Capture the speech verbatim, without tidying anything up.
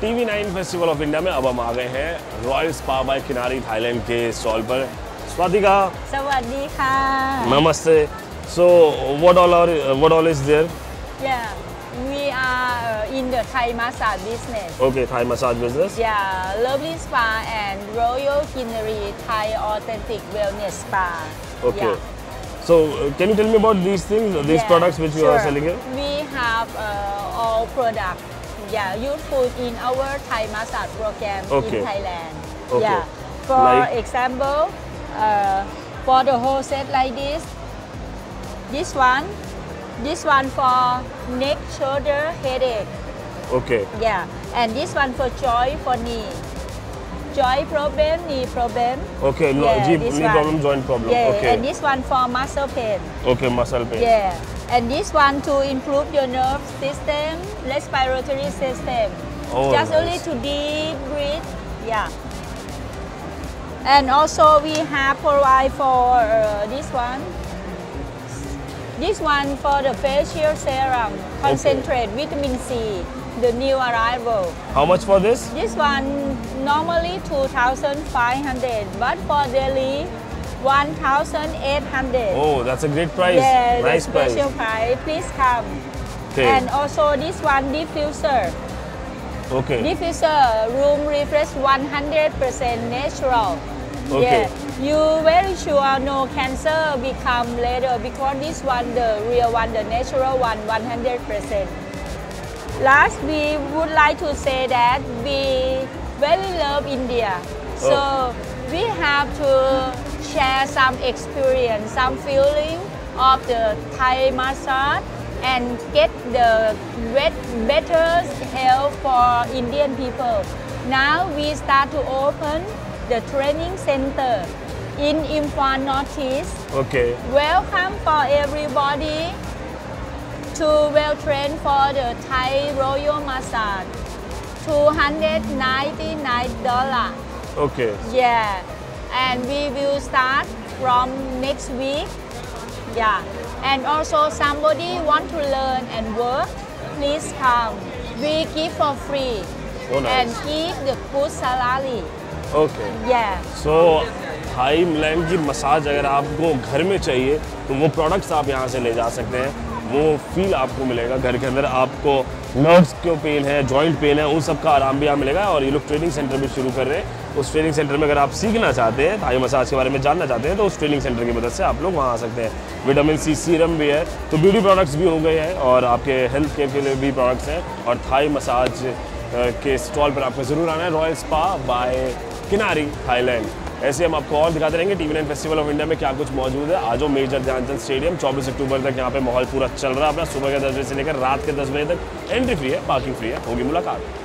TV nine festival of India में अब हम आ गए हैं royal spa by Kinari Thailand के स्टॉल पर। स्वातिका, सवादी का। नमस्ते। So what all are what all is there? Yeah, we are uh, in the Thai massage business. Okay, Thai massage business. Yeah, Lovely Spa and Royal Kinari Thai Authentic Wellness Spa. Okay. Yeah. So uh, can you tell me about these things, these Yeah, products which you sure. are selling here? We have uh, all products. Yeah, useful in our Thai massage program Okay. in Thailand. Okay. Yeah. For Like- example, uh, for the whole set like this, this one, this one for neck, shoulder, headache. Okay. Yeah, and this one for joint, for knee. Joint problem, knee problem. Okay. No, Yeah, knee this knee one. problem, joint problem. Yeah, Okay. and this one for muscle pain. Okay, muscle pain. Yeah, and this one to improve your nerve system, respiratory system. Oh, Just only nice. to deep breathe. Yeah. And also we have provide for uh, this one. This one for the facial serum, concentrate vitamin C, the new arrival. How much for this? This one normally two thousand five hundred, but for daily one thousand eight hundred. Oh, that's a great price. Yeah, Nice the price. special price. Please come. Okay. And also this one diffuser. Okay. Diffuser room refresh one hundred percent natural. Okay. Yeah. You very sure no cancer become later because this one the real one, the natural one, one hundred percent. Last, we would like to say that we very love India. So Oh. we have to share some experience, some feeling of the Thai massage and get the better health for Indian people. Now we start to open the training center in Imphal Northeast. Okay. Welcome for everybody to well train for the Thai Royal Massage. two hundred ninety-nine dollars. Okay. Yeah. And we will start from next week. Yeah. And also somebody want to learn and work, please come. We give for free. Oh, nice. And give the good salary. Okay. Yeah. So Thailand की massage अगर आपको घर में चाहिए तो वो products आप यहाँ से ले जा सकते हैं। वो फील आपको मिलेगा घर के अंदर। आपको नर्व्स को पेन है, जॉइंट पेन है, उन सब का आराम भी यहाँ मिलेगा। और ये लोग ट्रेनिंग सेंटर भी शुरू कर रहे हैं। उस ट्रेनिंग सेंटर में अगर आप सीखना चाहते हैं, थाई मसाज के बारे में जानना चाहते हैं, तो उस ट्रेनिंग सेंटर की मदद से आप लोग वहाँ आ सकते हैं। विटामिन सी सीरम भी है, तो ब्यूटी प्रोडक्ट्स भी हो गए हैं और आपके हेल्थ केयर के लिए भी प्रोडक्ट्स हैं। और थाई मसाज के स्टॉल पर आपको ज़रूर आना है, royal spa by Kinari Thailand. ऐसे हम आपको और दिखाते रहेंगे TV nine festival of India में क्या कुछ मौजूद है। आज मेजर ध्यानचंद स्टेडियम चौबीस अक्टूबर तक यहाँ पे माहौल पूरा चल रहा है अपना। सुबह के दस बजे से लेकर रात के दस बजे तक एंट्री फ्री है, पार्किंग फ्री है। होगी मुलाकात।